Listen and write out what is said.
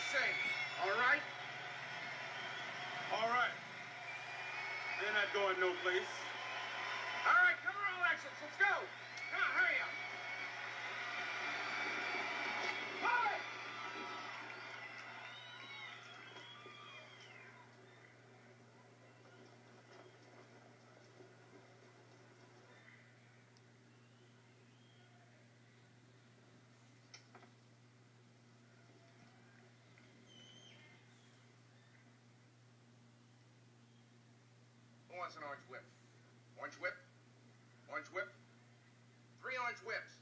say. All right? All right. They're not going no place. All right, come on, Alexis. Let's go. Come on, hurry up. Hurry! Who wants an orange whip? Orange whip? Orange whip? 3 orange whips.